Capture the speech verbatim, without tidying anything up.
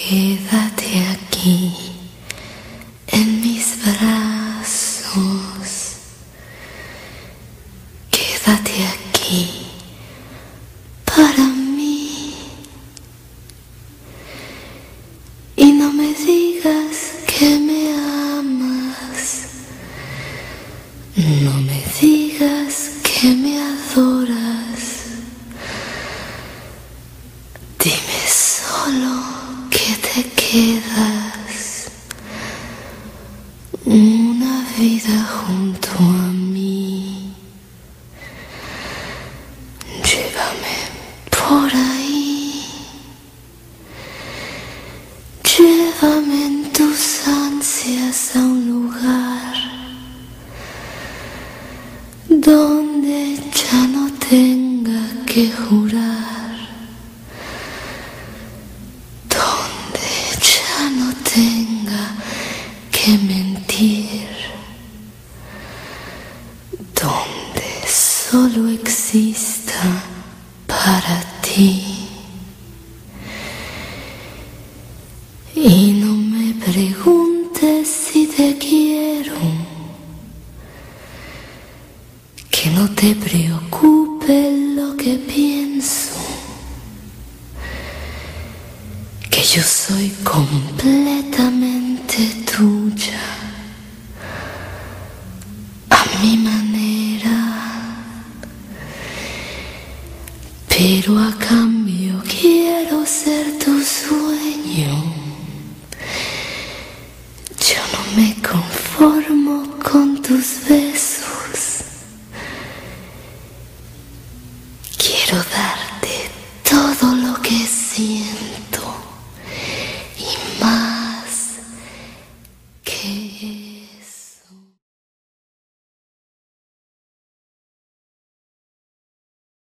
Quédate aquí, en mis brazos. Quédate aquí, para mí. Y no me digas que me amas. No me digas que me adoras. Dime solo que te quedas una vida junto a mí. Llévame por ahí. Llévame en tus ansias a un lugar donde ya no tenga que jurar, donde ya no tenga que mentir, donde solo exista para ti. Y no me preguntes si te quiero, que no te preocupe lo que pienso, que yo soy completamente tuya, a mi manera, pero a cambio quiero ser tu sueño. Yo no me conformo con tus besos. Quiero darte